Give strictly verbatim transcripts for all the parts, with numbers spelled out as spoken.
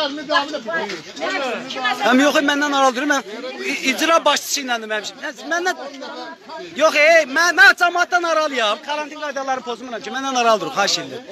Həm yox, məndən aralı durur, mən icra başçısı iləndim həmişə. Məndən, yox, ey, mən cəmaatdan aralıyam, karantin qaydaları pozmuram ki, məndən aralı durur, xahiş edirəm.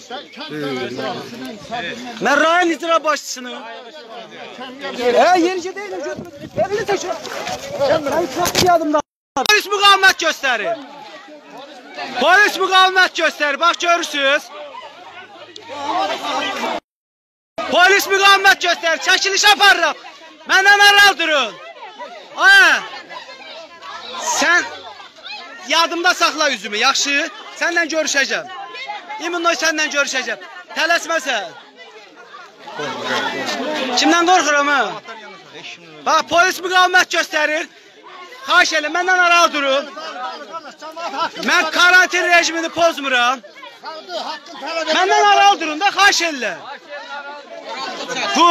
Mən rayon icra başçısını. Hə, yerici deyiləm, götürüm. Evini təkrar. Mən çox yadımda. Polis müqavimət göstərir. Polis müqavimət göstərir, bax görürsünüz. Polis müqavimət göstərir, çəkiliş aparırıq. Məndən aralı durun. Aya, sən yadımda saxla üzümü, yaxşı? Səndən görüşəcəm. İminoy səndən görüşəcəm. Tələsməsən. Kimdən qorxuram, ha? Bax, polis müqavimət göstərir. Xahiş elə, məndən aralı durun. Mən karantin rejimini pozmuram. Məndən aralı durun da, xahiş elə. Bu.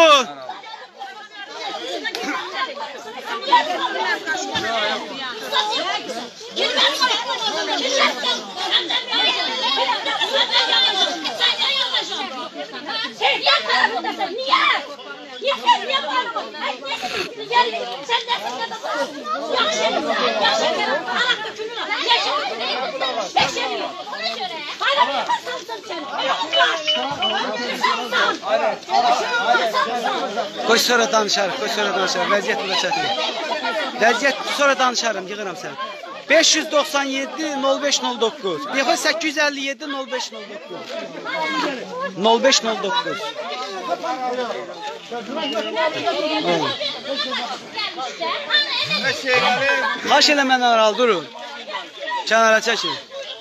Niye? Niye sen niye bağırmadın? Niye sen geldi? Sen de sen de yaşayın. Yaşayın. Alak dökülür. Yaşayın. Yaşayın. Ona göre. Hala bir kasamsın sen. Koş sonra danışarıq, koş sonra danışarıq. Vəziyyət burada çətin. Vəziyyət sonra danışarım, yığıram sən. beş yüz doxsan yeddi nol beş nol doqquz. Yox, səkkiz yüz əlli yeddi nol beş nol doqquz. nol beş nol doqquz. Xahiş elə məndən aralı durun. Kənara çəkin.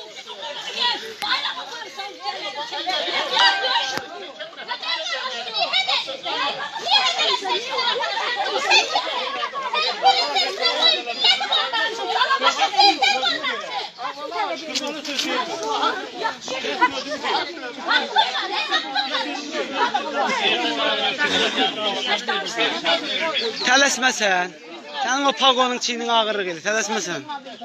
Tələsməsən. Sənin o pagonun çiyinin ağırlıq elə, tələsməsən.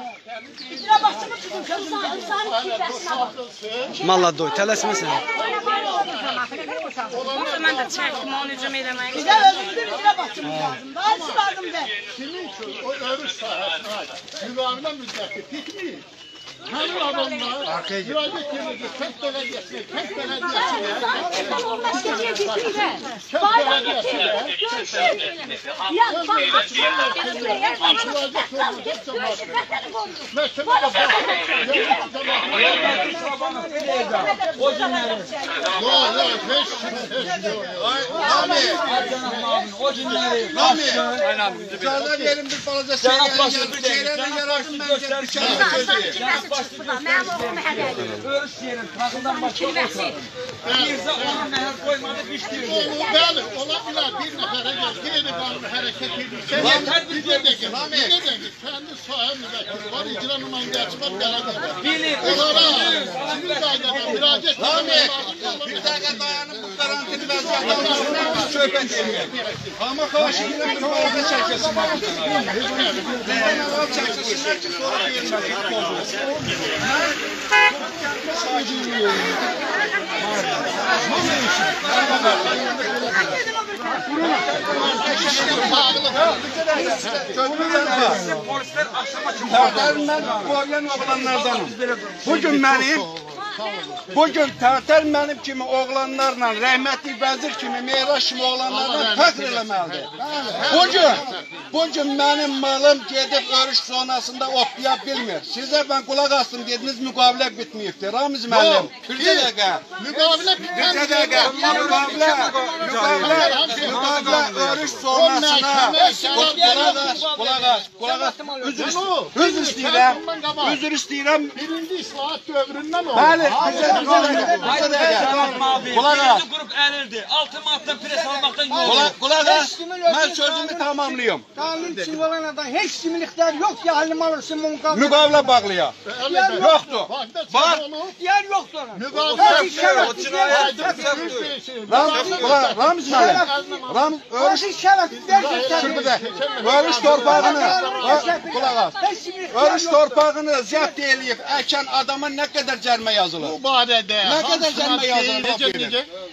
Malla doy, tələsməsən. Mən də çəkdim, onu hücum eləməyə. Bizə özümüzü bizə baxsın lazım. Daha lazım da. Kimin ki o örüş sahəsi, müqavilə müddəti bitmir. Həmin adamlar müraciət edir, kənd bələdiyyəsinə, kənd bələdiyyəsinə, kənd bələdiyyəsinə, məhkəmədə o günləri. Yox, yox, heç Rami, o günləri. Rami, sana verin bir balaca şeylerle yararsın, ben gelip bir kere gözleyeyim. Örüş yerin, takımdan başka oturalım. Birse onun mehir koymadı, düştürdü. Bəli, ola bilər, bir nəfərə gəl, qeyri-qanuni hərəkət edirsə, bir də deyil, bir də deyil, kəndi sahə müvəkkili var, icra nümayəndəsi var, bələdiyyə var. Bilir, onlara sivil qaydada müraciət etmək lazım. Bir dəqiqə dayanıb, bu qarantini vəziyyətdən söhbət edək. Amma xahiş edirəm, bir balaca çəkilsin. Nəyə çəkilsinlər ki, sonra verilmədik pozulur. Bugün benim Bugün Tərtər mənim kimi oğlanlarla, rəhmətli vəzir kimi, Meyraş kimi oğlanlarla fəxr eləməlidir. Bugün, bugün mənim malım gedib örüş zonasında otlaya bilmir. Sizə mən qulaq astım, dediniz müqavilə bitməyibdir. Ramiz müəllim, bir dəqiqə. Müqavilə bitməyibdir. Bir dəqiqə. Müqavilə, müqavilə, müqavilə örüş zonasına. Qulaq as, qulaq as, qulaq as. Üzr istəyirəm, üzr istəyirəm. Birinci islahat dövründən oldu. Bəli. Birinci grup əlildi. Altı manatdan pres almaqdan yolu. Qulaq as, mən sözümü tamamlayım. Qanun çiğvalanadan heç kimin ixtiyarı yox ki, halim alırsın müqavilə. Müqavilə bağlayaq. Yoxdur. Var. Yer yoxdur. Müqavilə. O cinayətdir. Ramiz müəllim. Ramiz Örüş şərəfi versin. Örüş torpağını, qulaq as. Örüş torpağını zəbt eləyib əkən adama nə qədər cərimə yazılır? Bu barədə. Nə qədər cərimə yazılır?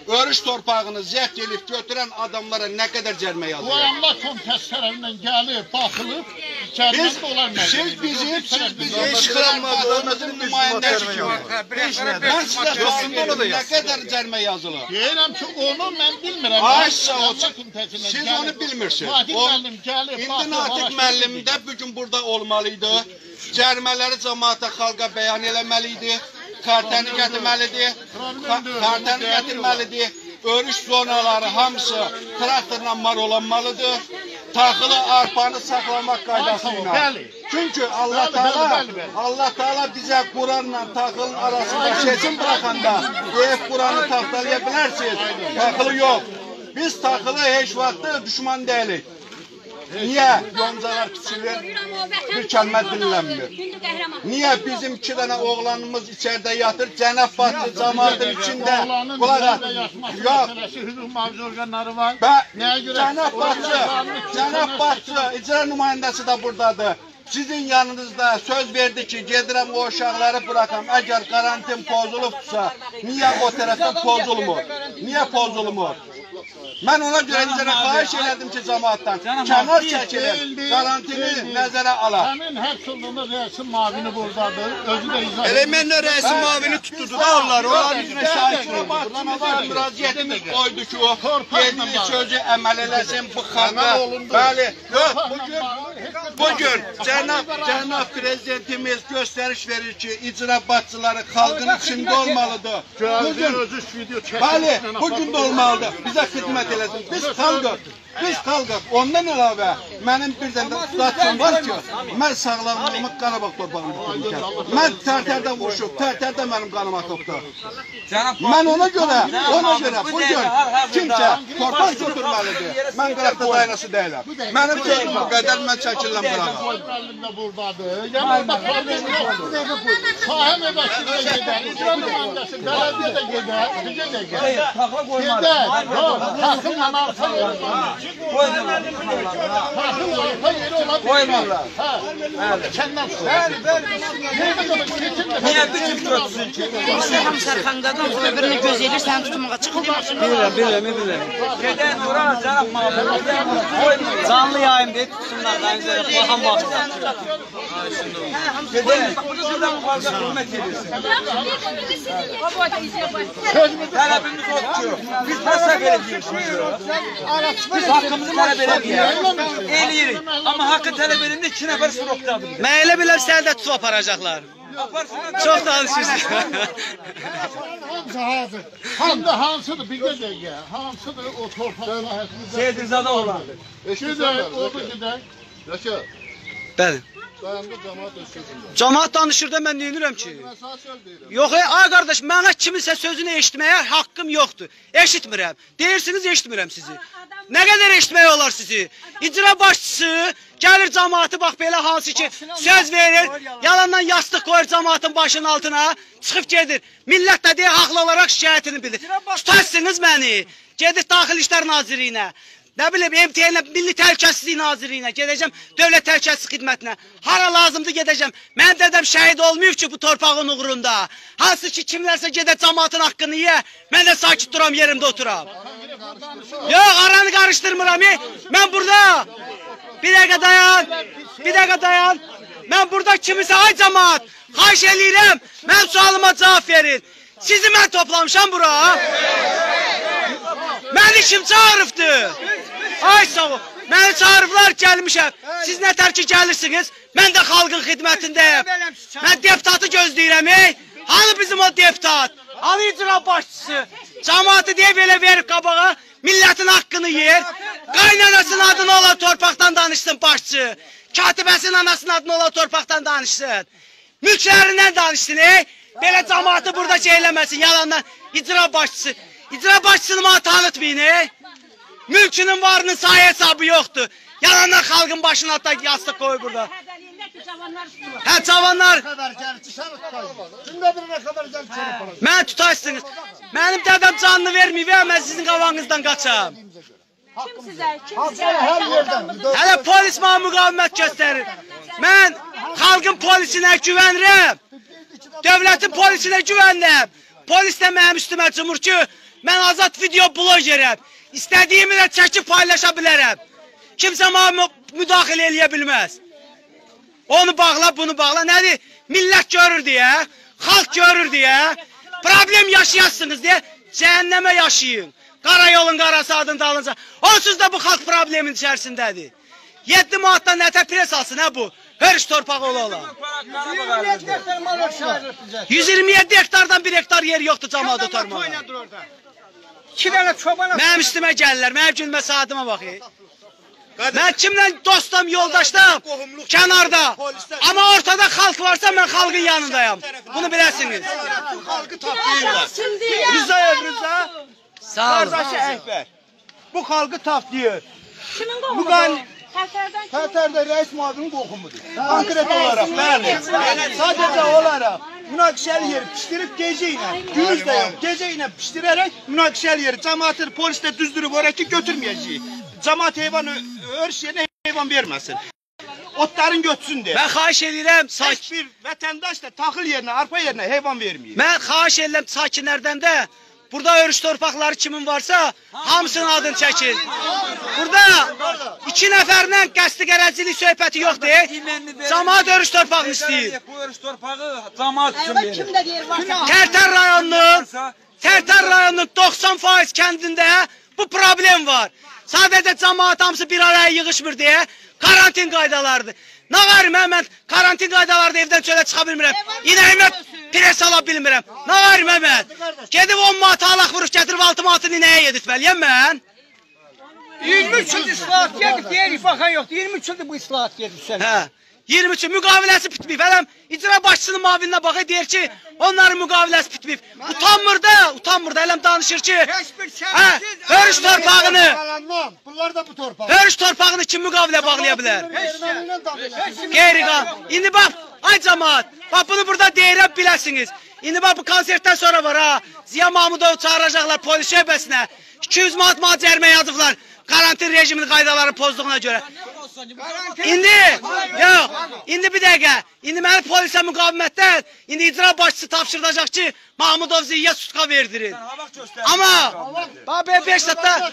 örüş torpağını zəbt edib götürən adamlara nə qədər cərimə Bu yazılır? Allah komitəsi tərəfindən gəlib, baxılıb, Biz, cərimə olar siz bizim, siz bizim işğalanmadığımızın nümayəndəsi kimi. Mən sizə sual verim, nə qədər cərimə yazılır? Deyirəm ki, onu mən bilmirəm. Ay sağ olsun, siz onu bilmirsiniz. Natiq O- müəllim gəlib, İndi Natiq müəllim də bugün burada olmalıydı. Cərimələri cəmaata, xalqa bəyan eləməliydi. Kartəni gətirməlidir. Kartəni gətirməlidir. Örüş zonaları hamısı traktorla marolanmalıdır. Taxılı arpanı saxlamaq qaydası ilə. Bəli. Çünki Allah Taala Allah Taala bizə Quranla taxılın arasında seçim buraxanda deyib Quranı taxtalaya bilərsiniz. Taxılı yox. Biz taxılı heç vaxt düşman deyilik. Niyə yoncalar kiçilir, bir kəlmə dinlənmir? Niyə bizim iki dənə oğlanımız içəridə yatır, Cənab Batı cəmaatın içində qulaq at. Yox. Hüquq mühafizə orqanları var. Və Nəyə görə? Cənab Batı, Cənab Batı, icra nümayəndəsi də buradadır. Sizin yanınızda söz verdi ki, gedirəm o uşaqları bırakam. Əgər karantin pozulubsa, niyə o tərəfdə pozulmur? Niyə pozulmur? Mən ona görə icra xahiş elədim ki, cəmaatdan kənar çəkilir, karantini nəzərə alaq. Həmin həbs olduğunda rəisin mavini buradadır. Özü də izah Elə mənlə rəisin mavini tutdu da onlar, onlar üzrə şahiddir. Müraciətimiz qoydu ki, o yediği sözü əməl eləsin bu xalqa. Bəli, yox, bugün, bugün cənab, cənab prezidentimiz göstəriş verir ki, icra başçıları xalqın içində olmalıdır. Bugün, bəli, bugün də olmalıdır. Bizə xidmət eləsin. Biz xalqıq. Biz xalqıq. Ondan əlavə mənim bir dənə statım var ki, mən sağlamlığımı Qarabağ torpağında tutmuşam. Mən tərtərdə vuruşub, tərtərdə mənim qanım atıbdır. Mən ona görə, ona görə bugün kimsə torpaq götürməlidir. Mən qıraqda dayanası deyiləm. Mənim sözüm bu qədər, mən çəkiləm qırağa. müəllim də buradadır. Yəni orada problem yoxdur. Sahə məbəkçidə gedər, icra nümayəndəsi, bələdiyyə də gedər, bizə də gedər. Gedər, yox, taxılla arpa yeri var. Taxılla arpa yeri ola bilmir. Hə, kəndən sonra. Bəli, bəli. Niyə bütün götürsün ki? Ham sarxandadan öbürünü göz edir, sən tutmağa çıxıb. Bilirəm, bilirəm, bilirəm. Gedən ora cənab müəllim. Canlı yayım deyib tutsunlar, mən üzərə baxan baxsın. Gedən. Şuradan xalqa hürmət edirsin. Tələbimiz odur ki, biz təsəvvür ediyoruz. Biz hakkımızı tələb edemiyoruz. Eləyirik. Amma hakkı tələb edəndə iki nəfər sorokdadır. Mən elə biləm səni də tutub aparacaqlar. Çox danışırsın. Hamısı hazır. Hamda hansıdır bir dəqiqə. Hansıdır o torpaq sahəsində. Seydirzada olan. Gedək, orada gedək. Yaşa, Bəli. dayandı cəmaat öz sözündə. Cəmaat danışır da mən deyirəm ki. Mən sana söz deyirəm. Yox, ey, ay qardaş, mənə kiminsə sözünü eşitməyə haqqım yoxdur. Eşitmirəm. Deyirsiniz, eşitmirəm sizi. Nə qədər eşitmək olar sizi? İcra başçısı gəlir cəmaatı bax belə hansı ki söz verir, yalandan yastıq qoyur cəmaatın başının altına, çıxıb gedir. Millət də deyə haqlı olaraq şikayətini bilir. Tutarsınız məni, gedir Daxili İşlər Nazirliyinə. Nə bilim, M T N Milli Təhlükəsizlik Nazirliyinə gedəcəm, Dövlət Təhlükəsizlik Xidmətinə. Hara lazımdır gedəcəm. Mən dədəm şəhid olmayıb ki bu torpağın uğrunda. Hansı ki kimlərsə gedə cəmaatın haqqını yə, mən də sakit duram, yerimdə oturam. Yox, aranı qarışdırmıram. E. Mən burada. Bir dəqiqə dayan. Bir dəqiqə dayan. Mən burada kimisə ay cəmaat. Xahiş eləyirəm. Mən sualıma cavab verin. Sizi mən toplamışam bura. Məni kim çağırıbdı? Ay sağ ol. Məni çağırıblar, gəlmişəm. Siz nətər ki gəlirsiniz? Mən də xalqın xidmətindəyim. Mən deputatı gözləyirəm. Ey. Hani bizim o deputat? Hani icra başçısı? Cəmaatı deyə belə verib qabağa, millətin haqqını yer. Qaynanasının adını olan torpaqdan danışsın başçı. Katibəsinin anasının adını olan torpaqdan danışsın. Mülklərindən danışsın. Ey. Belə cəmaatı burada şeyləməsin, yalandan. İcra başçısı. İcra başçısını bana tanıtmayın. Ey. Mülkünün varının sayı hesabı yoxdur. Yalandan xalqın başına da yastıq qoyur burada. Hə, cavanlar. Mən tutarsınız. Mənim dədəm canını verməyib, mən sizin qavanınızdan qaçam. Kim sizə? Kim sizə? Hələ polis mənə müqavimət göstərir. Mən xalqın polisinə güvənirəm. Dövlətin polisinə güvənirəm. Polis də mənim üstümə cumur ki, Mən azad video blogerəm. İstədiyimi də çəkib paylaşa bilərəm. Kimsə mənə müdaxilə eləyə bilməz. Onu bağla, bunu bağla. Nədir? Millət görür deyə, xalq görür deyə, problem yaşayasınız deyə cəhənnəmə yaşayın. Qarayolun qarası adını alınca. Onsuz da bu xalq problemin içərisindədir. yeddi manatdan nətə pres alsın, hə bu? Hörüş torpağı ola ola. yüz iyirmi yeddi hektardan bir hektar yeri yoxdur camaat otarmağa. İki tane çobana... Mənim üstümə gəlirlər, mənim gülmə saatıma bax. Mən kimlə dostum, yoldaşdım, kənarda. Amma ortada xalq varsa mən xalqın yanındayım. Bunu biləsiniz. Halkı taplayırlar. Rıza, Rıza. Sağ olun. Qardaşı Əkbər. Bu halkı taplıyor. Kimin Bu qohumudur? qan Xəfərdən kim? Xətərdə rəis müavinin qohumudur. Konkret olaraq, bəli. Sadəcə olaraq münaqişəli yeri pişdirib gecə ilə, gündüz də yox, gecə ilə pişdirərək münaqişəli yeri cəmaatı polislə düzdürüb oraya ki, götürməyəcəyik. Cəmaat heyvan örüş yerinə heyvan verməsin. Otların götsün deyə. Mən xahiş edirəm, Heç sakin. bir vətəndaş da taxıl yerinə, arpa yerinə heyvan verməyir. Mən xahiş edirəm sakinlərdən də burada örüş torpaqları kimin varsa hamısının adını çəkin. Burada iki nəfərlə qəsdi qərəzcilik söhbəti yoxdur. Camaat örüş torpağını istəyir. Bu örüş torpağı camaat üçün verir. Tərtər rayonunun, Tərtər rayonunun doxsan faiz kəndində bu problem var. Sadəcə camaat hamısı bir araya yığışmır deyə karantin qaydalarıdır. Nə var mən karantin qaydalarında evdən çölə çıxa bilmirəm. İnəyimə pres ala bilmirəm. Nə var mən? Gedib on manat alaq vuruş gətirib altı manatını inəyə yedirtməliyəm mən. iyirmi üç il islahat gedib deyirik, baxan yoxdur. iyirmi üç ildir bu islahat gedib sən. Hə. iyirmi üç müqaviləsi bitməyib. Hələm icra başçısının müavininə baxır, deyir ki, onların müqaviləsi bitməyib. Utanmır da, utanmır da. Hələm danışır ki, hə, hörüş torpağını, Bunlar da bu torpaq. hörüş torpağını kim müqavilə bağlaya bilər? Qeyri-qan. İndi bax, ay camaat, bax bunu burada deyirəm biləsiniz. İndi bax bu konsertdən sonra var ha, Ziya Mahmudov çağıracaqlar polis şöbəsinə. iki yüz manat mənə cərimə yazıblar. Karantin rejiminin qaydalarını pozduğuna görə. İndi, yox, indi bir dəqiqə, indi məni polisə müqavimətdən, indi icra başçısı tapşırılacaq ki, Mahmudov Ziya sutka verdirin. Amma, bax, beş satda,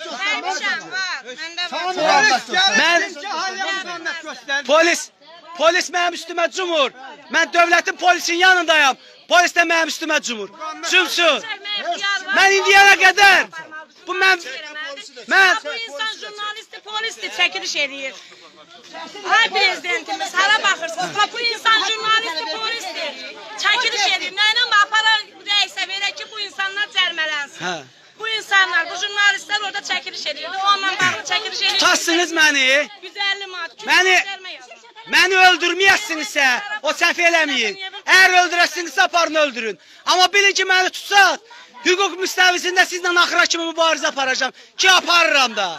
mən, polis, polis mənim üstümə cumur. Mən dövlətin polisin yanındayım. Polis də mənim üstümə cumur. Cumsun. Mən indiyənə qədər, bu mən, mən, Bu insan jurnalisti, polisti çəkiliş eləyir. Ay prezidentimiz, hara baxırsınız? Bu insan jurnalisti, polisti çəkiliş eləyir. Nəylə apara rəysə verək ki, bu insanlar cərmələnsin. hə. Bu insanlar, bu jurnalistlər orada çəkiliş eləyirdi. Onunla bağlı çəkiliş eləyirdi. Tutarsınız məni, yüz əlli manat. Məni- məni öldürməyəsinizsə, o səhv eləməyin. Əgər öldürəsinizsə, aparın öldürün. Amma bilin ki, məni tutsaq, hüquq müstəvisində sizlə axıra kimi mübarizə aparacağım ki, aparıram da.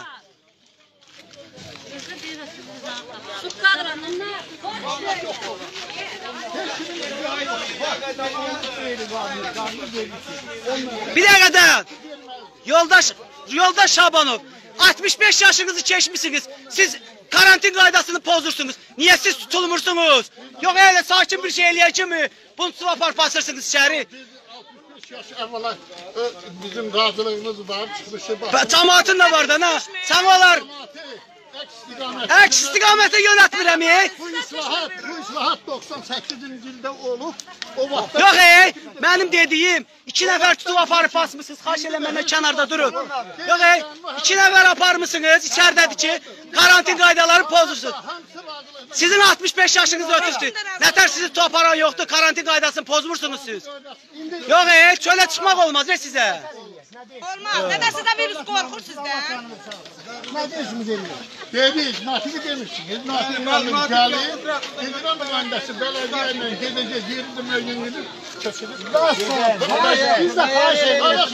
Bir dəqiqə dayan. Yoldaş, yoldaş Şabanov, altmış beş yaşınızı keçmişsiniz. Siz karantin qaydasını pozursunuz. Niyə siz tutulmursunuz? Yox, elə sakin bir şey eləyək kimi bunu tutub apar basırsınız içəri. Yaş evvela bizim razılığımız var, çıxmışı bak. Və cəmaatın da var da, nə? Sən olar, əks istiqamətə yönətmirəm, ey. Bu islahat, bu islahat doxsan səkkizinci ildə olub, o vaxtda... Yox, ey, mənim dediyim, iki nəfər tutub aparıb basmışsınız, xahiş elə məndən kənarda durun. Yox, ey, iki nəfər aparmışsınız, içərdədir ki, karantin qaydaları pozursunuz. Sizin altmış beş yaşınız ötürsün. Nətər sizi tutub aparan yoxdur, karantin qaydasını pozmursunuz siz. Yox, ey, çölə çıxmaq olmaz, ey, sizə. Olmaz. Neden sizden virüs korkur sizden? Ne diyorsunuz eline? Dedik, natibi demişsiniz. Natibi müəllim gəlir. İcra mühendisi belediyeyle gedeceğiz. Yerinde müəyyən edip kesilip. Biz de xahiş ediyoruz.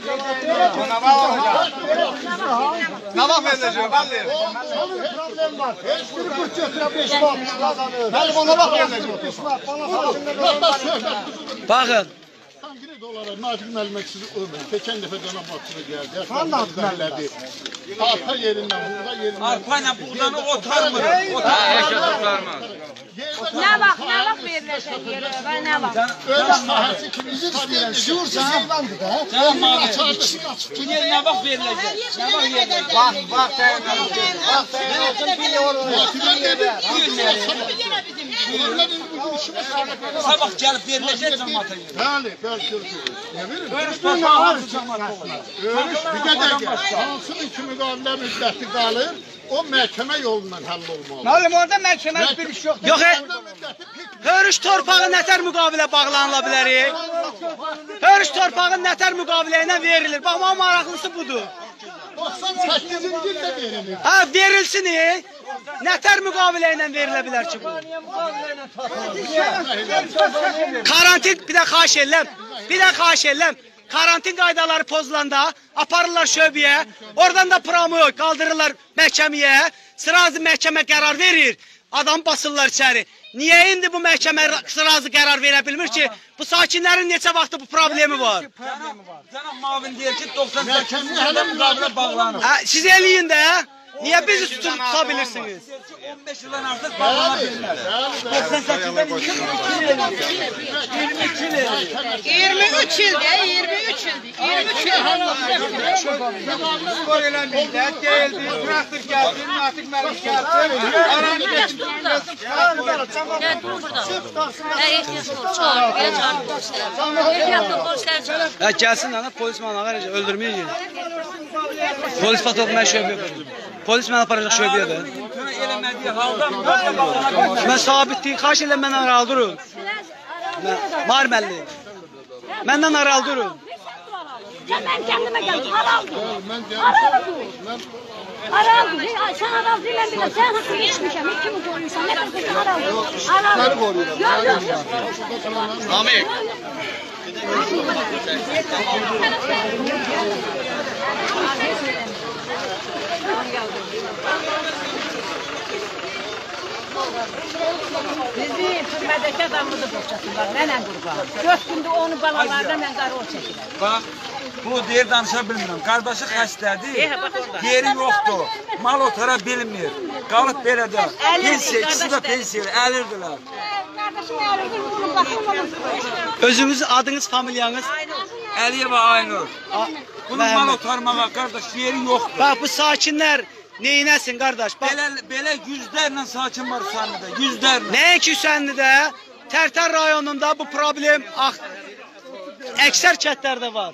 Navah verəcək, vallahi. Onun problem var. Heç bir Kırk götürə beş bak kazanır. Mənim ona bax verəcək. Baxın, Konkret olarak Natiq müəllimə sizi ömür. Keçən dəfə cənab başçı gəldi. Sən Natiq müəllimə. Arpa yerindən, buğda yerindən. Arpayla buğdanı otarmır. Otarmır. Ne bak, ne bak veriləcək yerə, və nə bak. Öyle sahası kimi istəyirəm. Şuursuz heyvandır da. Canım abi. Yer ne bak verilecek. Ne bak verilecek. Bak bak sen. Bak sen. Bir sabah gelip verilecek cemaate. Bəli, bəli, bəli. Ne verir? Görüş torpağı cemaate olur. Görüş bir də dəqiqə. Hansının ki müqavilə müddəti qalır, o məhkəmə yolundan həll olmalı. Müəllim orada məhkəmə bir iş yoxdur. Yox, e, hörüş torpağı nətər müqavilə bağlanıla bilər? Hörüş torpağı nətər müqavilə ilə verilir? Bax, mənim maraqlısı budur. doxsan səkkizinci ildə verilir. Ha, verilsin, e? Nətər müqavilə ilə verilə bilər ki bu? Karantin, bir də xahiş edirəm, bir də xahiş edirəm. Karantin qaydaları pozulanda aparırlar şöbəyə, oradan da promoy qaldırırlar məhkəməyə, sırazı məhkəmə qərar verir, adam basırlar içəri. Niyə indi bu məhkəmə sırazı qərar verə bilmir ki, bu sakinlərin neçə vaxtı bu problemi var? Cənab Mavin deyir ki, doxsan səkkizinci ildə müqavilə bağlanır. Ha, siz eləyin də, niyə bizi tutub tuta bilirsiniz? on beş yıldan artıq bağlana bilməz. doxsan səkkizdən iki il iyirmi üç ildə, iyirmi üç ildir. iyirmi üç Skor eləməkdə deyildi, traktor gəldi, artıq müəllim gəldi. Aranı geçdi. Gel dur burada. Ya ehtiyatlı ol, çağır. Gel çağır polisleri. Ehtiyatlı polisleri çağır. Ha, gəlsin ana, polis mənə verəcək, öldürməyəcək. Polis patolog mən şöbəyə verir. Polis mənə aparacaq şöbəyə də. Tünə eləmədiyi halda müqavilə bağlana bilməz. Mən sabitliyin, xahiş edirəm məndən aralı durun. Mar müəllim. Məndən aralı durun. Sen ben kendime geldim. Haraldı. Haraldı. Haraldı. Sen haraldı ben bile. Sen hakkı geçmişim. Hiç kimi koruyorsan. Ne kadar haraldı. Haraldı. Yok yok yok. Amik. Bizi türmədəki adamımızı boşasınlar, mənəm qurban. Dörd gündə onu balalarda mən qarı o çəkirəm. Bax, bu deyir danışa bilmirəm. Qardaşı xəstədir, yeri yoxdur, mal otara bilmir. Qalıb belə də, pensiya, ikisi də pensiya, əlirdilər. Kardeşim ağrıdı. Bakın Özünüz, adınız, familiyanız? Əliyeva Aynur. Bunun mal otarmağa, qardaş, yeri yoxdur. Bax, bu sakinlər neynəsin, qardaş? Bax, Belə, belə yüzlərlə sakin var Hüsənlidə, yüzlərlə. nəinki Hüsənlidə, Tərtər rayonunda bu problem ax, əksər kətlərdə var.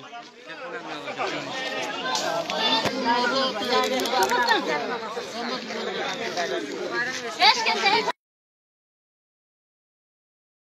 Keşke sen